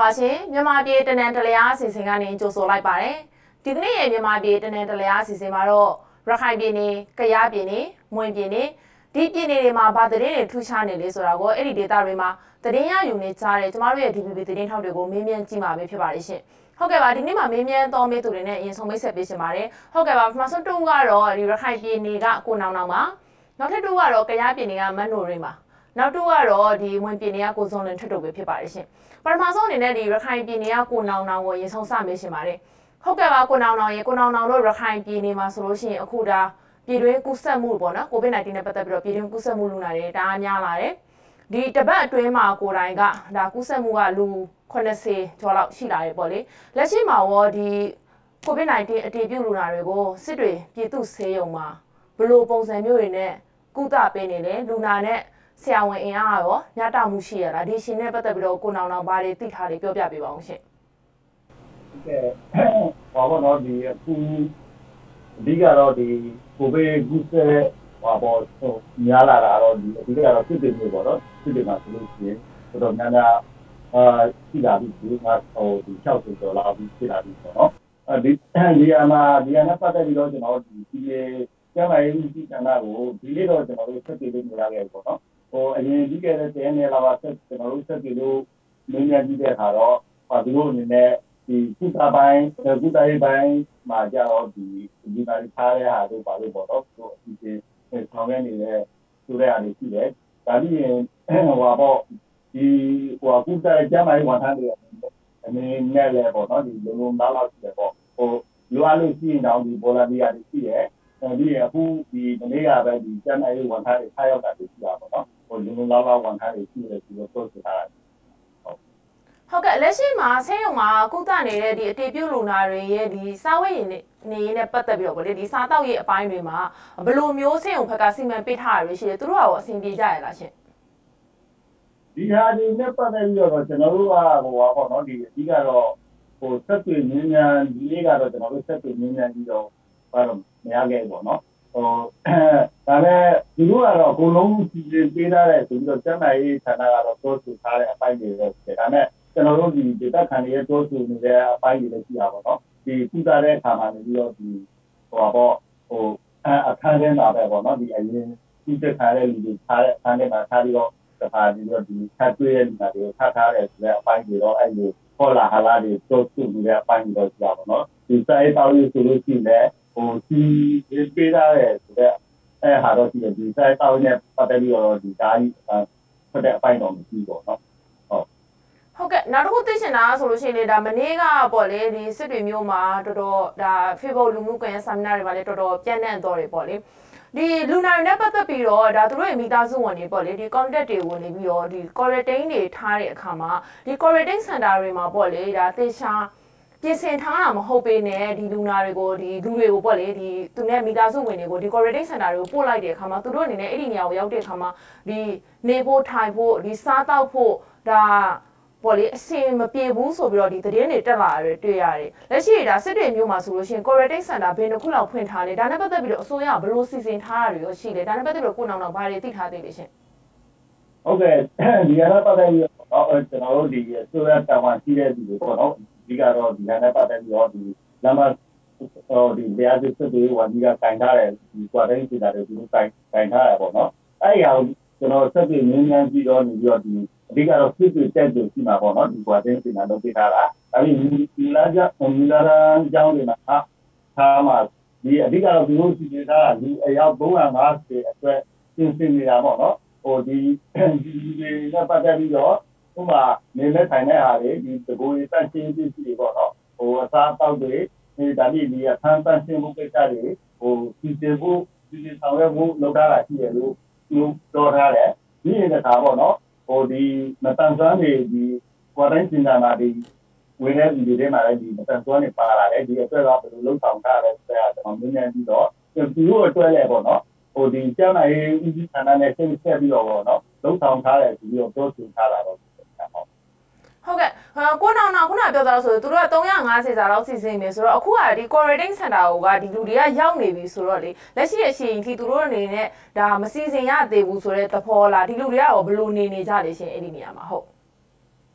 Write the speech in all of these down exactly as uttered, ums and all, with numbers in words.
ရှင်မြန်မာပြည်တနင်္တလျားအစီအစဉ်ကနေကြိုဆိုလိုက်ပါတယ်ဒီကနေ့ရဲ့မြန်မာပြည်တနင်္တလျားအစီအစဉ်မှာတော့ရခိုင်ပြည်နယ်၊ကယားပြည်နယ်၊မွန်ပြည်နယ်ဒီပြည်နယ်တွေမှာဗာသတင်းတွေထူးခြားနေလေဆိုတာကိုအဲ့ဒီဒေသတွေမှာသတင်းရယူနေကြတဲ့ကျမတို့ရဲ့ D P P သတင်းထောက်တွေကိုမေးမြန်းကြည့်မှာပဲဖြစ်ပါတယ်ရှင်ဟုတ်ကဲ့ပါဒီနေ့မှာမေးမြန်းတော်မေးသူတွေနဲ့အရင်ဆုံးမိတ်ဆက်ပေးရှင်ပါတယ်ဟုတ်ကဲ့ပါပထမဆုံးတူကတော့ဒီရခိုင်ပြည်နယ်ကကိုနောင်နောင်ပါနောက်ထပ်တူကတော့ကယားပြည်နယ်ကမန်းနိုရင်းပါနောက်တူကတော့ဒီမွန်ပြည်နယ်ကကိုစုံလင်ထွတ်တို့ပဲဖြစ်ပါတယ်ရှင်ပထမဆုံးအနေနဲ့ဒီရခိုင်ပြည်နယ်ကကိုနောင်နောင်ကိုရင်ဆုံးစမေးရှင်ပါတယ်ဟုတ်ကဲ့ပါကိုနောင်နောင်ရေကိုနောင်နောင်တို့ရခိုင်ပြည်နယ်မှာဆိုလို့ရှိရင်အခုဒါပြည်တွင်းကူးစက်မှုပေါ့နော်ကိုဗစ် nineteen နဲ့ပတ်သက်ပြီးတော့ပြည်တွင်းကူးစက်မှုလူနာတွေဒါအများလာတယ်ဒီတပတ်အတွင်းမှာကိုတိုင်ကဒါကူးစက်မှုကလူeightyကျော်လောက်ရှိလာတယ်ပေါ့လေလက်ရှိမှာရောဒီကိုဗစ် nineteen အတည်ပြုလူနာတွေကိုစစ်တွေပြည်သူ့ဆေးရုံမှာဘလို့ပုံစံမျိုးတွေနဲ့ကုသပေးနေတယ်လူနာနဲ့ဆရာဝန်အင်အားရောညတာမှုရှိရလားဒီရှင်နဲ့ပတ်သက်ပြီးတော့ကိုနောင်နောင်ဘာတွေသိထားတွေပြောပြပေးပါအောင်ရှင်ကဲဘာလို့တော့ဒီအခုဒီကတော့ဒီကိုဗစ်ကူးစက်ဘာပေါ်ဟိုများလာတာတော့ဒီအဓိကတော့စစ်တွေမျိုးပေါ့နော်စစ်တွေမှာဆိုလို့ရှိရင်တော်တော်များများအာရှိလာပြီဒီကဟိုဒီsixtyကျော်လာပြီရှိလာပြီပေါ့နော်အဲဒီဒီအမှာဒီအနာပတ်သက်ပြီးတော့ကျွန်တော်ဒီဒီကျမရေးဦးစီးဌာနကိုဒီလေးတော့ကျွန်တော်တို့ဆက်ပြီးလုပ်နေရခဲ့ပေါ့နော်ဟိုအရင်ကြီးခဲ့တဲ့တဲနေလာပါဆက်ကျွန်တော်တို့ဆက်ပြီးလို့မင်းများကြီးတဲ့ခါတော့ဘာဒီလိုအနေနဲ့ဒီကုသပိုင်းကုသရေးပိုင်းမှာကြတော့ဒီဒီပါထားတဲ့ဟာတို့ပါလို့ပေါ့နော်ဟိုအစီအစဉ်ဆောင်ရနေတဲ့ဆိုတဲ့အားတွေရှိတယ်ဒါပြီးရင်ဟိုပါပေါ့ဒီဟိုကုသရေးကျမရေးဝန်ထမ်းတွေအနေနဲ့လည်းပေါ့နော်ဒီလုံလုံလောက်လောက်ရှိတယ်ပေါ့ဟိုလိုအပ်လို့ရှိရင်တော့ဒီဘောလာဒီယာတွေရှိတယ်ဒီအခုဒီမနေ့ကပဲဒီကျမရေးဝန်ထမ်းတွေထားရောက်တာရှိတာပေါ့နော်ဟိုလုံလုံလောက်လောက်ဝန်ထမ်းတွေရှိတယ်ဒီလိုပြောဆိုတာဟုတ်ကဲ့လက်ရှိမှာဆေးရုံမှာကုသနေတဲ့ဒီအတည်ပြုလူနာတွေရဲ့ဒီစားဝတ်ရည်နေရင်းနဲ့ပတ်သက်ပြီးတော့ဗောလေဒီစားတောက်ရေးအပိုင်းတွေမှာဘယ်လိုမျိုးဆေးရုံဘက်ကစီမံပေးထားရရှိတယ်သူတို့ရောအဆင်ပြေကြရလားရှင်ဒီဟာဒီနဲ့ပတ်သက်ပြီးတော့ကျွန်တော်တို့ကဟိုပါပေါ့နော်ဒီအဓိကတော့ဟိုဆက်သွယ်မြင်းများဒီလေးကတော့ကျွန်တော်တို့ဆက်သွယ်မြင်းများပြီးတော့ဘာလို့မရခဲ့ပေါ့နော်ဟိုဒါနဲ့ဒီလိုကတော့အကုန်လုံးစီစဉ်ပေးထားတဲ့ဆိုပြီးတော့ကျန်းမာရေးဌာနကတော့ပြောဆိုထားတဲ့အပိုင်းတွေပဲဖြစ်တယ်ဒါနဲ့ကျွန်တော်တို့ဒီဒေသခံတွေရဲ့ပြောဆိုနေတဲ့အပိုင်းတွေလည်းရှိတာပေါ့နော်ဒီကုသတဲ့အခါမှာလည်းပြီးတော့ဒီဟိုပါပေါ့ဟိုအခန်းထဲမှာပဲပေါ့နော်ဒီအရင်ကုသခါတဲ့လူတွေထားတဲ့အခန်းထဲမှာထားပြီးတော့တခါပြီးတော့ဒီထပ်တွေ့တဲ့လူတွေထားထားတဲ့ဆိုတဲ့အပိုင်းတွေတော့အဲ့လိုဟောလာဟာလာတွေပြောဆိုနေတဲ့အပိုင်းတွေတော့ရှိတာပေါ့နော်ဒီစိုက်တောက်ရေးဆိုလို့ရှိရင်ဟိုဒီပေးထားတဲ့ဆိုတဲ့အဲဟာတော့ရှိတယ်ဒီစိုက်တောက်နဲ့ပတ်သက်ပြီးတော့ဒီဓာတ်ကြီးဖတ်တဲ့အပိုင်းတော့မရှိတော့နော်ဟုတ်ကဲ့နောက်တစ်ခုသိချင်တာဆိုလို့ရှိရင်လေဒါမနေ့ကပေါ့လေဒီစစ်တွေမျိုးမှာတော်တော်ဒါ Facebook လူမှုကွန်ရက်ဆမ်မနာတွေမှာလည်းတော်တော်ပြန့်နှံ့တော်တွေပေါ့လေဒီလူနာတွေနဲ့ပတ်သက်ပြီးတော့ဒါသူတို့ရဲ့မိသားစုဝင်တွေပေါ့လေဒီ contact တွေဝင်နေပြီးတော့ဒီ quarantine တွေထားတဲ့အခါမှာဒီ quarantine center တွေမှာပေါ့လေဒါသေချာပြင်ဆင်ထားတာမဟုတ်ပေနဲ့ဒီလူနာတွေကိုဒီလူတွေကိုပေါ့လေဒီသူနဲ့မိသားစုဝင်တွေကိုဒီ quarantine center တွေကိုပို့လိုက်တဲ့အခါမှာသူတို့အနေနဲ့အဲ့ဒီနေရာကိုရောက်တဲ့အခါမှာဒီနေဖို့ထိုင်ဖို့ဒီစားတောက်ဖို့ဒါပေါ်လေအစင်မပြေဘူးဆိုပြီးတော့ဒီသတင်းတွေတက်လာရတယ်တွေ့ရတယ်လက်ရှိဒါစစ်တွေမျိုးမှာဆိုလို့ရှိရင် quarantine center ဘယ်နှခုလောက်ဖွင့်ထားလဲဒါနဲ့ပတ်သက်ပြီးတော့အစိုးရဘယ်လိုစီစဉ်ထားတာတွေရောရှိလဲဒါနဲ့ပတ်သက်ပြီးတော့ကိုနောင်နောင်ဘာတွေသိထားသေးလဲရှင်ဟုတ်ကဲ့ဒီကတော့ပတ်သက်ပြီးတော့ကျွန်တော်တို့ဒီအစိုးရတာဝန်ရှိတဲ့သူတွေပေါ့နော်ဒီကတော့ဒီနဲ့ပတ်သက်ပြီးတော့ဒီလမ်းမဟိုဒီတရားစစ်တွေဝန်ကြီးကတိုင်ထားတယ်ဒီ quarantine center တွေသူတို့တိုင်တိုင်ထားတယ်ပေါ့နော်အဲ့ဒီအောင်ကျွန်တော်ဆက်ပြီးငင်းငန်းပြီးတော့နေပြီးတော့ဒီအဓိကတော့စစ်တွေတက်ကြရှိမှာပေါ့နော်ဒီကွာတင်းစီနာလုပ်ပေးထားတာဒါပြီးဒီလာကြမီလာရန်ကျောင်းတွေမှာထားမှာဒီအဓိကတော့ဒီလိုစီစဉ်ထားတာဒီအယောက်three hundred fiftyအတွက်ပြင်ဆင်နေတာပေါ့နော်ဟိုဒီဒီတွေနဲ့ပတ်သက်ပြီးတော့ဥပမာနေနဲ့ထိုင်တဲ့ဟာတွေဒီတကူတွေတန့်ရှင်းပြီးစီပေါ့နော်ဟိုအစားအသောက်တွေဒီဒါပြီးဒီအခန်းတန့်ရှင်းမှုကိစ္စတွေဟိုစီစဉ်ဖို့စီစဉ်ဆောင်ရွက်မှုလုပ်ထားတာရှိတယ်လို့သူပြောထားတယ်ဒီနေတဲ့ခါပေါ့နော်ဟိုဒီမတန်ဆွမ်းတွေဒီ quarantine center မှာဒီဝင်တဲ့လူတွေမှာလည်းဒီမတန်ဆွမ်းတွေပါလာတယ်ဒီအတွက်တော့ဘယ်လိုလုပ်ဆောင်ထားလဲဆိုတာကျွန်တော်မြင်နေပြီးတော့သူတို့အတွက်လည်းပေါ့နော်ဟိုဒီကျန်းမာရေးဦးစီးဌာနနဲ့ဆက်ဆက်ပြီးတော့ပေါ့နော်လုပ်ဆောင်ထားတယ်ပြီးတော့ပြောဆိုထားတာတော့ဟုတ်ကဲ့ကိုနောင်နောင်ခုနပြောသားဆိုသူတို့ကthree hundred fiftyစာလောက်စီစဉ်နေဆိုတော့အခုကဒီ quarantine center ကိုကဒီလူတွေကရောက်နေပြီဆိုတော့လေလက်ရှိအချိန်ထိသူတို့အနေနဲ့ဒါမစီစဉ်ရသေးဘူးဆိုတဲ့သဘောလားဒီလူတွေကရောဘယ်လိုနေနေကြလဲရှင်အဲ့ဒီနေရာမှာဟုတ်ဟ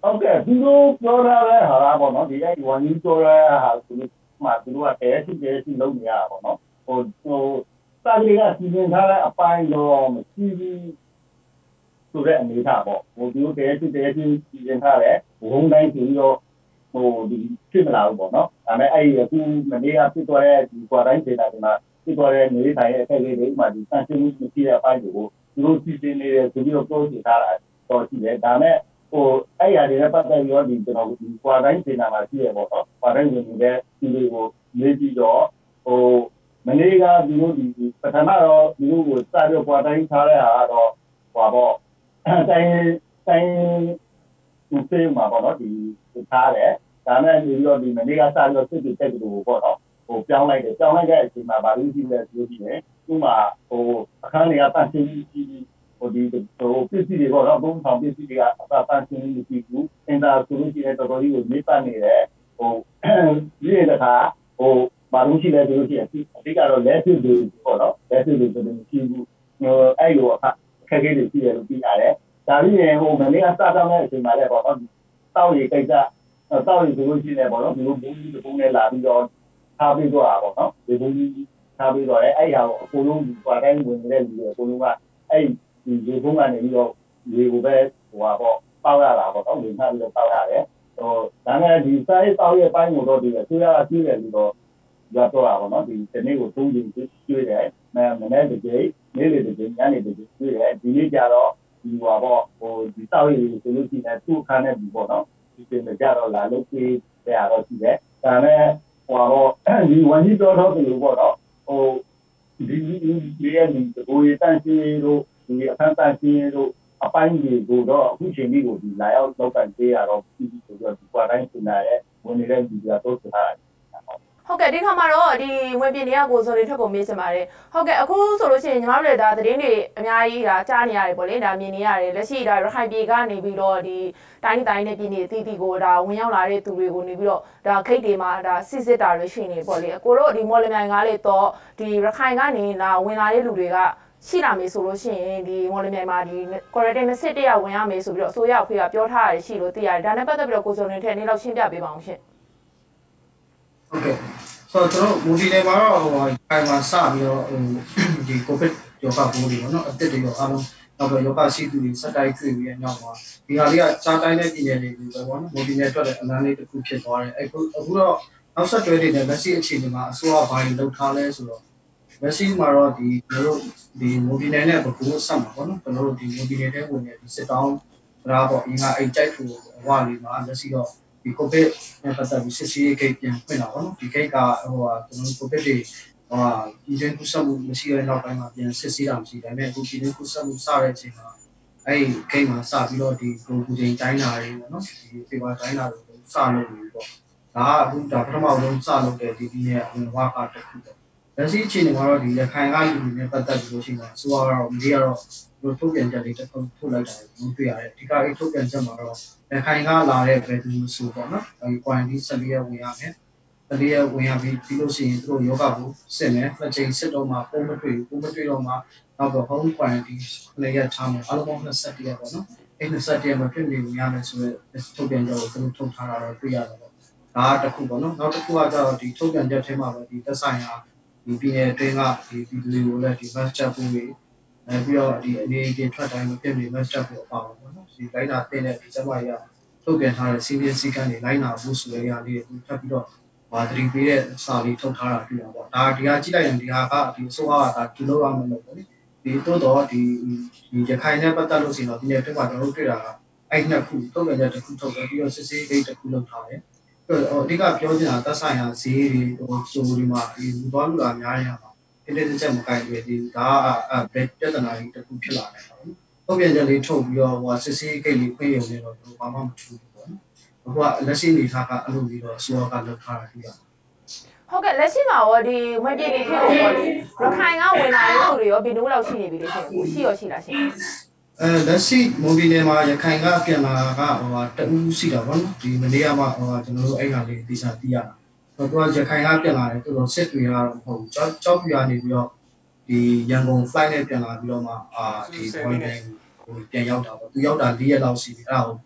ဟုတ်ကဲ့သူတို့ပြောထားတဲ့ဟာကပေါ့နော်ဒီအဲ့ဝန်ကြီးပြောတဲ့ဟာသူတို့မှသူတို့ကတဲရှိတဲရှိလုပ်နေရတာပေါ့နော်ဟိုဟိုစာကြီးကစီစဉ်ထားတဲ့အပိုင်းတော့မရှိဘူးဆိုတဲ့အနေထားပေါ့ဟိုသူတို့တဲရှိတဲရှိစီစဉ်ထားတဲ့ဘုံတိုင်းပြီးတော့ဟိုဒီဖြစ်မလာဘူးပေါ့နော်ဒါပေမဲ့အဲ့ဒီအခုမနေ့ကဖြစ်သွားတဲ့ဒီကွာတိုင်းဒေတာဒီမှာဖြစ်သွားတဲ့နေထိုင်ရဲ့အခက်အခဲတွေမှဒီစံချင်းမှုမရှိတဲ့အပိုင်းတွေကိုသူတို့စီစဉ်နေတယ်ဆိုပြီးတော့ပြောစီထားတာတော့ရှိတယ်ဒါပေမဲ့ဟိုအဲ့ရတဲ့ပတ်သက်ရောဒီကျွန်တော်ဒီကွာတိုင်းဒေတာမှာရှိရပေါ့နော်ကွာတိုင်းဝင်နေတဲ့ဒီတွေကိုနေပြီးတော့ဟိုမနေ့ကဒီလိုဒီပထမတော့ဒီလိုကိုစပြီးကွာတိုင်းထားတဲ့ဟာတော့ဟိုပေါ့တိုင်းတိုင်းသူစေးမှာပေါ့နော်ဒီထားတယ်ဒါနဲ့ဒီတော့ဒီမနေ့ကစပြီးတော့စစ်စစ်တက်တူပေါ့နော်ဟိုပြောင်းလိုက်တယ်ပြောင်းလိုက်တဲ့အချိန်မှာဗာလို့ရှိလဲပြောကြည့်တယ်ဥမာဟိုအခန်းတွေကတန့်ရှင်းကြီးဟိုဒီဟိုပစ္စည်းတွေပေါ့နော်ဘုံဆောင်ပစ္စည်းတွေကအသာတန့်ရှင်းကြီးမရှိဘူးအင်တာဆိုလို့ရှိရင်တော်တော်ကြီးကိုနေပတ်နေတယ်ဟိုဒီတဲ့ခါဟိုဗာလို့ရှိလဲဆိုလို့ရှိရင်အဓိကတော့လက်စစ်တွေပေါ့နော်လက်စစ်တွေဆိုလို့မရှိဘူးဟိုအဲ့လိုအခက်အခဲတွေရှိတယ်လို့သိရတယ်ဒါပြီးရင်ဟိုမနေ့ကစတောင်းတဲ့အချိန်မှာလည်းပေါ့နော်တောက်ရီကိစ္စတောက်ရီဆိုလို့ရှိနေပေါ့နော်ဒီလိုဘူးကြီးတစ်ပုံနဲ့လာပြီးတော့ထားပြီးတော့ပါပေါ့နော်ဒီဘူးကြီးထားပြီးတော့အဲ့ဟာကိုအကုန်လုံးကွာတိုင်းဝင်နေတဲ့လူတွေအကုန်လုံးကအဲ့ဒီဒီဘုံကနေပြီးတော့ဒီကိုပဲဟိုပါပေါ့ပေါက်ရတာပေါ့နော်ဝင်ထားပြီးတော့ပေါက်ရတယ်ဟိုဒါနဲ့ဒီ size ပေါက်ရဲ့ပိုင်းကိုတော့ဒီအစိုးရကကြီးတယ်ပြီးတော့ရတော့တာပေါ့နော်ဒီဒီနေ့ကိုသုံးကြိမ်ကျွေးတယ်မမနေ့တစ်ကြိမ်နေ့လေတစ်ကြိမ်ညနေတစ်ကြိမ်ကျွေးတယ်ဒီနေ့ကျတော့ဒီဟိုပါပေါ့ဟိုဒီတောက်ရည်ဆိုလို့ရှိရင်သူ့ခါနဲ့ဒီပေါ့နော်ဒီပြင်ကြတော့လာလို့ပြေးရတော့ရှိတယ်ဒါနဲ့ဟိုတော့ဒီဝန်ကြီးတော်တော်တူပေါ့နော်ဟိုဒီဒီဒီရဲ့ဒီကိုရတန်စီတို့ဒီအခန်းတန်စီတို့အပိုင်းတွေကိုတော့အခုချိန်ကြီးကိုဒီလာရောက်လောက်ကန်ပေးရတော့ပြီးပြီးဆိုတော့ဒီကွာတိုင်းစင်နာရဲ့ဝင်နေတဲ့ဒီကတော့ဆိုတာဟုတ်ကဲ့ဒီခါမှာတော့ဒီဝင်ပြင်းတွေကကိုစိုးတွေထက်ကိုမေးချင်ပါတယ်ဟုတ်ကဲ့အခုဆိုလို့ရှိရင်ညီမတို့လည်းဒါသတင်းတွေအများကြီးဒါကြားနေရတယ်ပေါ့လေဒါမြင်နေရတယ်လက်ရှိဒါရခိုင်ပြည်ကနေပြီးတော့ဒီတိုင်းတိုင်းနဲ့ပြည်နေတီတီကိုဒါဝင်ရောက်လာတဲ့သူတွေကိုနေပြီးတော့ဒါခိတ်တွေမှာဒါစစ်စစ်တာတွေရှိနေပေါ့လေအကိုတို့ဒီမော်လမြိုင်ကားလေးတော့ဒီရခိုင်ကနေလာဝင်လာတဲ့လူတွေကရှိလာမေးဆိုလို့ရှိရင်ဒီမော်လမြိုင်မှာဒီ quarantine နှစ်တရဝင်ရမေးဆိုပြီးတော့အစိုးရအဖွဲ့ကပြောထားရတယ်ရှိလို့သိရတယ်ဒါနဲ့ပတ်သက်ပြီးတော့ကိုစိုးနေထက်နေလောက်ရှင်းပြပေးပါအောင်ရှင်ဟုတ်ကဲ့ဆိုတော့ကျွန်တော်မူဒီနယ်မှာတော့ဟိုခိုင်မှာစပြီးတော့ဟိုဒီကိုဗစ်ရောဂါပိုးတွေပေါ့နော်အသက်တွေရောအားလုံးနောက်တော့ရောဂါရှိသူတွေစက်တိုက်တွေ့ပြီးတဲ့နောက်မှာဒီဟာလေးကကြားတိုင်းတဲ့ပြည်နယ်တွေပေါ့နော်မူဒီနယ်အတွက်လည်းအလန်းလေးတစ်ခုဖြစ်သွားတယ်အခုအခုတော့နောက်ဆက်တွဲတွေနဲ့လက်ရှိအခြေအနေမှာအစိုးရဘာတွေလုပ်ထားလဲဆိုတော့လက်ရှိမှာတော့ဒီကျွန်တော်တို့ဒီမူဒီနယ်နဲ့ဘကူဆက်မှာပေါ့နော်ကျွန်တော်တို့ဒီမူဒီနယ်တဲ့ဝင်နေဒီစစ်တောင်းရာပေါ့အင်္ဂါအိတ်ကြိုက်ထူဝါလေးမှာလက်ရှိတော့ဒီကိုဗစ်နဲ့ပတ်သက်ပြီးစစ်ဆေးရေးဂိတ်ပြန်ဖွင့်တာပေါ့နော်ဒီဂိတ်ကဟိုဟာကျွန်တော်ကိုဗစ်တွေဟိုဟာဒီတဲ့ကုသမှုမရှိတဲ့နောက်ပိုင်းမှာပြန်စစ်ဆေးတာမရှိဒါပေမဲ့အခုဒီတဲ့ကုသမှုစတဲ့အချိန်မှာအဲ့ဒီဂိတ်မှာစပြီးတော့ဒီကိုကူချိန်တိုင်းတာတွေပေါ့နော်ဒီဖေပါတိုင်းတာတွေစလုပ်ပြီးပေါ့ဒါကအခုဒါပထမဆုံးစလုပ်တဲ့ဒီဒီရဲ့ဝင်ဝါကတစ်ခုပေါ့လက်ရှိအခြေအနေမှာတော့ဒီရခိုင်ကလူတွေနဲ့ပတ်သက်ပြီးလို့ရှိရင်ဆိုတော့ဒီကတော့ဒီထုတ်ပြန်ချက်လေးတစ်ခုထုတ်လိုက်တာကိုတွေ့ရတယ်ဒီကအဲ့ထုတ်ပြန်ချက်မှာတော့ရခိုင်ကလာတဲ့ဘယ်သူဆိုပေါ့နော်ဒီ quarantine ဆက်ပြီးဝင်ရမယ်တတိယဝင်ရပြီးပြီးလို့ရှိရင်သူတို့ယောဂဘူးစစ်မယ်နှစ်ချိန်စစ်တော့မှပုံမတွေ့ဘူးပုံမတွေ့တော့မှနောက်တော့ home quarantine နှစ်ရက်ထားမယ်အားလုံးပေါင်းနှစ်၁၁ရက်ပေါ့နော်အဲ့နှစ်၁၁ရက်မှာပြင်နေဝင်ရမယ်ဆိုတော့ထုတ်ပြန်ချက်ကိုသူတို့ထုတ်ထားတာတော့တွေ့ရတယ်ပေါ့ဒါကတစ်ခုပေါ့နော်နောက်တစ်ခုကကျတော့ဒီထုတ်ပြန်ချက်ထဲမှာပဲဒီသက်ဆိုင်ရာဒီပြည်နယ်အတွင်းကဒီပြည်သူတွေကိုလည်းဒီ master ပို့ပြီးအဲပြီးတော့ဒီအနေအချင်းထွက်တိုင်းမဖြစ်နေ master ပို့အပါပေါ့နော်ဒီလိုင်းနာတင်တဲ့ဒီစက်မရထုတ်ပြန်ထားတဲ့စီးပြင်းစည်းကမ်းတွေလိုင်းနာဖို့ဆိုရရလေးတွေထပ်ပြီးတော့ဘာတရီပေးတဲ့စာလေးထုတ်ထားတာတွေ့ရပေါ့ဒါဒီဟာကြည့်လိုက်ရင်ဒီဟာကဒီအစိုးရကဒါဒီလိုရမယ်လို့ပေါ့လေဒီတိုးတော့ဒီဒီရခိုင်နဲ့ပတ်သက်လို့ရှိရင်တော့ဒီနေ့အတွင်းမှာကျွန်တော်တို့တွေ့တာကအဲ့နှစ်ခုထုတ်ပြန်ချက်တစ်ခုထုတ်တယ်ပြီးတော့စစ်ဆေးဂိတ်တစ်ခုလုပ်ထားတယ်အဓိကပြောချင်တာသက်ဆိုင်ရာဈေးတွေဟိုစုံဒီမှာဒီလူသွားလူလာများနေတာပါဒီနေ့တစ်ချက်မကိုင်တွေ့ဒီဒါကဘယ်ပြဿနာကြီးတစ်ခုဖြစ်လာတယ်ပေါ့နော်ထုတ်ပြန်ချက်လေးထုတ်ပြီးတော့ဟိုစစ်ဆေးဂိတ်လေးဖွင့်ရုံနဲ့တော့ဘာမှမထူးဘူးပေါ့နော်အခုကလက်ရှိအနေထားကအလုပ်ပြီးတော့ဆိုတော့ကလုပ်ထားတာတွေ့ရတယ်ဟုတ်ကဲ့လက်ရှိမှာရောဒီမပြည့်နေဖြစ်လို့ပေါ့လေရခိုင်ကဝင်လာတဲ့သူတွေရောဘယ်လိုလောက်ရှိနေပြီလဲရှင်ရှိရောရှိလားရှင်အဲလက်ရှိမိုဘီနယ်မှာရခိုင်ကပြန်လာကဟိုတအူးရှိတာပေါ့နော်ဒီမနေ့ကမှဟိုကျွန်တော်တို့အဲ့ဟာလေးသိချာသိရတာဟိုတော့ရခိုင်ကပြန်လာတယ်သူတို့စစ်တွေကတော့မဟုတ်ဘူးကြောက်ကြောက်ပြရနေပြီးတော့ဒီရန်ကုန် flight နဲ့ပြန်လာပြီးတော့မှအာဒီ point ဟိုပြန်ရောက်တာပေါ့သူရောက်တာ၄ရက်လောက်ရှိပြီအဲ့ဒါကိုဟ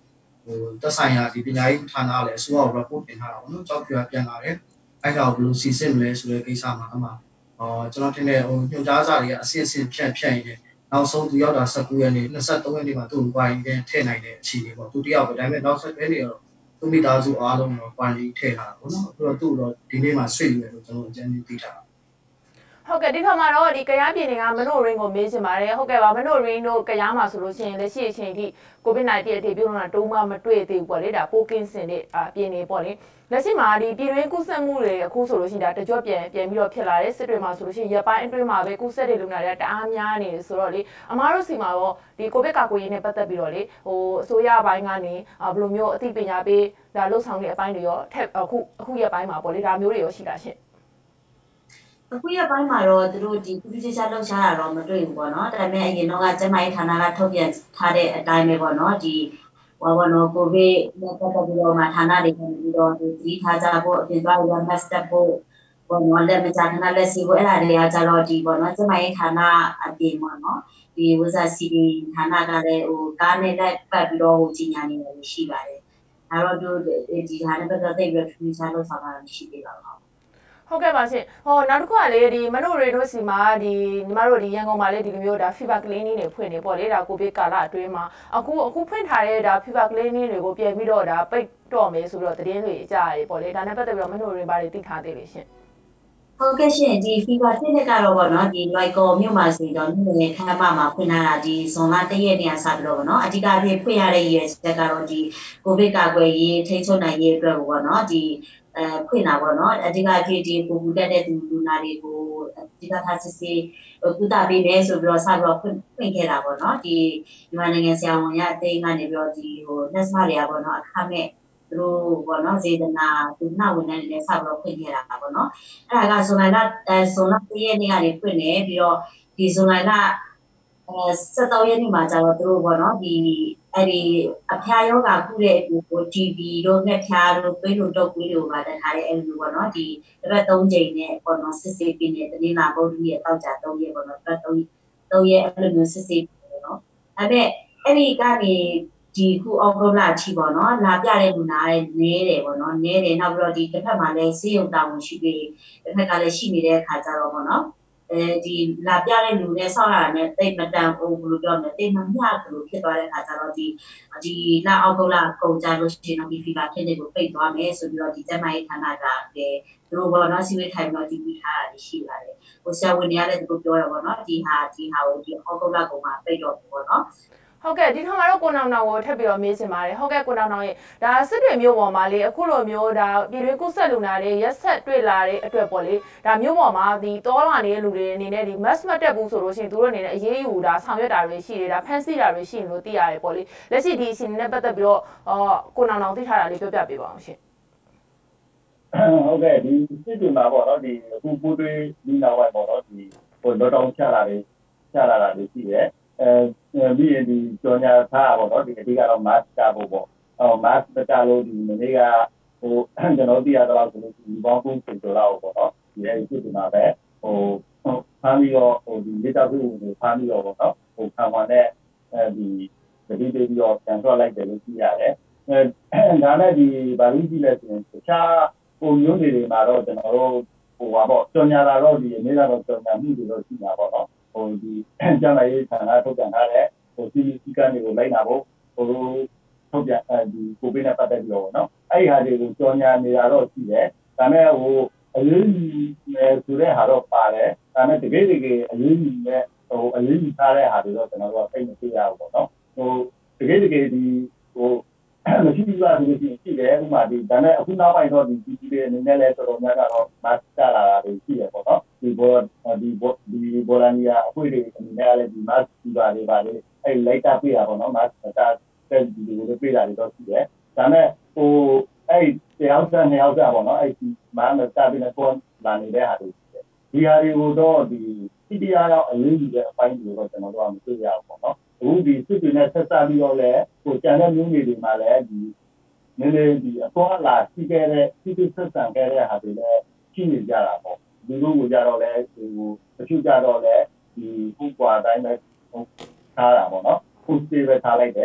သက်ဆိုင်ရာဒီပညာရေးဌာနလည်းအစိုးရ report တင်ထားတာပေါ့နော်ကြောက်ပြပြန်လာတယ်အဲ့ဒါကိုဘယ်လိုစီစစ်မလဲဆိုတဲ့ကိစ္စမှာအမှအော်ကျွန်တော်တင်တဲ့ဟိုညွှန်ကြားစာတွေကအစစ်အစစ်ဖြန့်ဖြန့်နေတယ်နောက်ဆုံးသူရောက်တာ၁၉ရက်နေ့၂၃ရက်နေ့မှာသူ့ကို quarantine ထည့်နိုင်တဲ့အခြေအနေပေါ့သူတယောက်ပဲဒါပေမဲ့နောက်ဆက်တွဲနေတော့သူမိသားစုအားလုံးတော့ quarantine ထည့်ထားတာပေါ့နော်အဲ့တော့သူ့တော့ဒီနေ့မှာဆွေ့ရတယ်လို့ကျွန်တော်အကြံပြုသိထားတာဟုတ်ကဲ့ဒီခါမှာတော့ဒီကရားပြည်နယ်ကမနိုရင်းကိုမေးချင်ပါတယ်ဟုတ်ကဲ့ပါမနိုရင်းတို့ကရားမှာဆိုလို့ရှိရင်လက်ရှိအချိန်ထိကိုဗစ် nineteen အထိပြုလို့တာတုံးမမတွေ့သေးဘူးပေါ့လေဒါပိုကင်းစင်တဲ့အပြည်နယ်ပေါ့လေလက်ရှိမှာဒီပြည်တွင်းကူးစက်မှုတွေအခုဆိုလို့ရှိရင်ဒါတကြော့ပြန်ပြန်ပြီးတော့ဖြစ်လာတယ်စစ်တွေမှာဆိုလို့ရှိရင်ရပိုင်းအတွင်းမှာပဲကူးစက်တဲ့လူနာတွေကတအားများနေတယ်ဆိုတော့လေအမားတို့စီမှာတော့ဒီကိုဗစ်ကာကွယ်ရေးနဲ့ပတ်သက်ပြီးတော့လေဟိုအစိုးရဘိုင်းကနေဘယ်လိုမျိုးအသိပညာပေးဒါလှုပ်ဆောင်တဲ့အပိုင်းတွေရောထက်အခုအခုရပိုင်းမှာပေါ့လေဒါမျိုးတွေရောရှိတာရှင့်အခုရပိုင်းမှာတော့သူတို့ဒီကုသချာလောက်ရှားတာတော့မတွေ့ဘူးပေါ့နော်ဒါပေမဲ့အရင်တော့ကကျန်းမာရေးဌာနကထုတ်ပြန်ထားတဲ့အတိုင်းပဲပေါ့နော်ဒီဟောဘောနော်ကိုဗစ်နဲ့ပတ်သက်ပြီးတော့မှဌာနတွေကနေပြီးတော့ဒီထားကြဖို့အပြင်သွားရမတ်စတက်ဖို့ဘောနော်လက်မကြခဏလက်စီဖို့အဲ့ဒါတွေကကြတော့ဒီပေါ့နော်ကျန်းမာရေးဌာနအပြင်ပေါ့နော်ဒီဝဇာစီဒီဌာနကလည်းဟိုကားနဲ့လက်ပတ်ပြီးတော့ဟိုကြီးညာနေတယ်ရှိပါတယ်ဒါတော့တို့ဒီဌာနဘက်ကသိပြီးတော့ထူးခြားလို့ဆောင်တာရှိသေးပါဘူးဟုတ်ကဲ့ပါရှင်ဟောနောက်တစ်ခုကလေဒီမနိုရေတို့စီမှာဒီညီမတို့ဒီရန်ကုန်မှာလေဒီလိုမျိုးဒါ fever clinic တွေဖွင့်နေပေါ့လေဒါကိုဗစ်ကာလအတွင်းမှာအခုအခုဖွင့်ထားတဲ့ဒါ fever clinic တွေကိုပြန်ပြီးတော့ဒါပိတ်တော့မယ်ဆိုတော့တည်င်းတွေအကြရတယ်ပေါ့လေဒါနဲ့ပတ်သက်ပြီးတော့မနိုရေဘာတွေသိထားသေးလေရှင်ဟုတ်ကဲ့ရှင်ဒီ fever clinic ကတော့ပေါ့နော်ဒီ Loico မြို့မှာစီတော့မြို့နယ်ခမ်းမမှာဖွင့်ထားတာဒီဇွန်လ၁ရက်နေ့ကစပြီးတော့ပေါ့နော်အဓိကဖြစ်ဖွင့်ရတဲ့ရည်ရွယ်ချက်ကတော့ဒီကိုဗစ်ကာကွယ်ရေးထိန်းချုပ်နိုင်ရေးအတွက်ပေါ့နော်ဒီအဲဖွင့်တာပေါ့နော်အဓိကဖြစ်ဒီပူပူတက်တဲ့သူလူနာတွေကိုအဓိကထားစစ်စစ်ကုသပေးမယ်ဆိုပြီးတော့စပြီးတော့ဖွင့်ဖွင့်ခဲ့တာပေါ့နော်ဒီမြန်မာနိုင်ငံဆရာဝန်ရအသိန်းကနေပြီးတော့ဒီဟိုလက်စမတွေကပေါ့နော်အခမဲ့သူတို့ပေါ့နော်ဇေဒနာသူနာဝန်ထမ်းတွေလည်းစပြီးတော့ဖွင့်ခဲ့တာပေါ့နော်အဲ့ဒါကဇွန်လအဲဇွန်လ၁ရက်နေ့ကနေဖွင့်နေပြီးတော့ဒီဇွန်လအဲ၁၃ရက်နေ့မှာကျတော့သူတို့ပေါ့နော်ဒီအဲ့ဒီအဖျားယောဂါကုတဲ့အတူကို တီ ဗီ တို့ငှက်ဖျားတို့သွေးတို့တုပ်ကွေးတို့ပါတထားတဲ့အဲ့လိုပေါ့နော်ဒီတစ်ပတ်၃ချိန်နဲ့ပေါ့နော်စစ်ဆေးပြီးနေတနင်္လာပုတ်ရဲ့တောက်ကြ၃ရက်ပေါ့နော်တစ်ပတ်၃ရက်အဲ့လိုမျိုးစစ်ဆေးပြီးပေါ့နော်အဲ့မဲ့အဲ့ဒီကနေဒီခုအောက်ဂုတ်လချီပေါ့နော်လာပြတဲ့လူနာရဲ့နဲတယ်ပေါ့နော်နဲတယ်နောက်ပြီးတော့ဒီတစ်ဖက်မှာလည်းဆေးရုံတာဝန်ရှိပြီးတစ်ဖက်ကလည်းရှိနေတဲ့အခါကျတော့ပေါ့နော်အဲဒီလာပြတဲ့လူနဲ့ဆောက်ရတာနဲ့တိတ်မတန်ဘူးဘယ်လိုပြောမလဲတိတ်မမျှဘူးလို့ဖြစ်သွားတဲ့အခါကျတော့ဒီဒီလာအောက်ကုတ်လာကုန်ကြလို့ရှိရင်တော့ဒီ fever clinic ကိုပိတ်သွားမယ်ဆိုပြီးတော့ဒီကျန်းမာရေးဌာနကလည်းသူတို့ဘောနော်စီဝေးထိုင်ပြီးတော့ဒီပြီးထားတာရှိပါတယ်ဟိုဆရာဝန်တွေကလည်းသူတို့ပြောရပါတော့ဒီဟာဒီဟာကိုဒီအောက်ကုတ်လာကုန်မှာပိတ်တော့ပေါ့နော်ဟုတ်ကဲ့ဒီထောင်မှာတော့ကိုနောင်နောင်ကိုထပ်ပြီးတော့မေးချင်ပါတယ်ဟုတ်ကဲ့ကိုနောင်နောင်ရဲ့ဒါစစ်တွေမျိုးပေါ်မှာလေအခုလိုမျိုးဒါပြည်တွင်းကုဆက်လူနာတွေရက်ဆက်တွေ့လာတဲ့အတွက်ပေါ့လေဒါမျိုးပေါ်မှာဒီတောလာနေတဲ့လူတွေအနေနဲ့ဒီ mask မတက်ဘူးဆိုလို့ရှိရင်သူတို့အနေနဲ့အရေးယူတာဆောင်ရွက်တာတွေရှိတယ်ဒါဖန်ဆီးတာတွေရှိနေလို့သိရတယ်ပေါ့လေလက်ရှိဒီအချိန်နဲ့ပတ်သက်ပြီးတော့အော်ကိုနောင်နောင်သိထားတာလေးပြောပြပေးပါအောင်ရှင်ဟုတ်ကဲ့ဒီစစ်တွေမှာပေါ့နော်ဒီအခုပူတွေဒီနောက်ပိုင်းပေါ့နော်ဒီဟိုလော်တောင်းချလာတယ်ချလာတာတွေရှိတယ်အဲပြီးရင်ဒီကြော်ညာထားပါတော့ဒီအဓိကတော့ mask တာဖို့ပေါ့အော် mask တာလို့ဒီမနေ့ကဟိုကျွန်တော်သိရတော့ဆိုလို့ဒီဘောင်းကုန်းဆိုတော့ပေါ့နော်ဒီအဲ့ဒီဒီမှာပဲဟိုဖမ်းပြီးတော့ဟိုဒီလက်တော့ကိုဖမ်းပြီးတော့ပေါ့နော်ဟိုခံဝန်နဲ့အဲဒီတတိပြီးတော့ပြန်ထွက်လိုက်တယ်လို့သိရတယ်အဲဒါနဲ့ဒီဗာလိကြည့်လဲဆိုရင်တခြားဟိုမျိုးတွေမှာတော့ကျွန်တော်တို့ဟိုပါပေါ့ကြော်ညာလာတော့ဒီအနေကတော့ကြော်ညာမှုတွေတော့ရှိမှာပေါ့နော်ဟိုဒီကျန်းမာရေးဌာနထုတ်ပြန်ထားတဲ့ဟိုစီစီကံတွေကိုလိုက်နာဖို့ဟိုထုတ်ပြန်အဲဒီကိုဗစ်နဲ့ပတ်သက်ပြီးတော့နော်အဲ့ဒီဟာတွေကိုကြော်ညာနေတာတော့ရှိတယ်ဒါမဲ့ဟိုအရေးကြီးမယ်ဆိုတဲ့ဟာတော့ပါတယ်ဒါမဲ့တကယ်တကယ်အရေးကြီးတဲ့ဟိုအရေးကြီးထားတဲ့ဟာတွေတော့ကျွန်တော်တို့သိမသိရဘူးပေါ့နော်ဟိုတကယ်တကယ်ဒီဟိုမရှိဘူးလားဒီလိုရှိတယ်ဥပမာဒီဒါနဲ့အခုနောက်ပိုင်းတော့ဒီဒီတွေအနေနဲ့လည်းတော်တော်များများတော့ mask တာလာတာတွေရှိတယ်ပေါ့နော်ဒီဘောဒီဘောဒီဘောလန်နီယာအခွေတွေအနေနဲ့လည်းဒီ mask ဒီပါတွေပါလေအဲ့လိုက်တာပြရပါတော့ mask တာတဲ့ဒီလိုပြတာတွေတော့ရှိတယ်ဒါနဲ့ဟိုအဲ့တယောက်တည်းနှစ်ယောက်တည်းပေါ့နော်အဲ့ဒီ mask တာပြီးတော့ပေါ်လာနေတဲ့ဟာတွေရှိတယ်ဒီဟာတွေကိုတော့ဒီတိတိယရောက်အရေးကြီးတဲ့အပိုင်းတွေတော့ကျွန်တော်တို့ကမသိရဘူးပေါ့နော်အခုဒီစစ်တွေနဲ့ဆက်စပ်ပြီးတော့လည်းဟိုကျန်တဲ့မျိုးတွေမှာလည်းဒီနည်းနည်းဒီအပေါ်လာရှိခဲ့တဲ့စစ်စစ်ဆက်ဆံခဲ့တဲ့ဟာတွေလည်းရှိနေကြတာပေါ့ဒီလိုကိုကြတော့လည်းဟိုတချို့ကြတော့လည်းဒီဥပ္ပါတိုင်းပဲထားတာပေါ့နော်ခုစီပဲထားလိုက်တယ်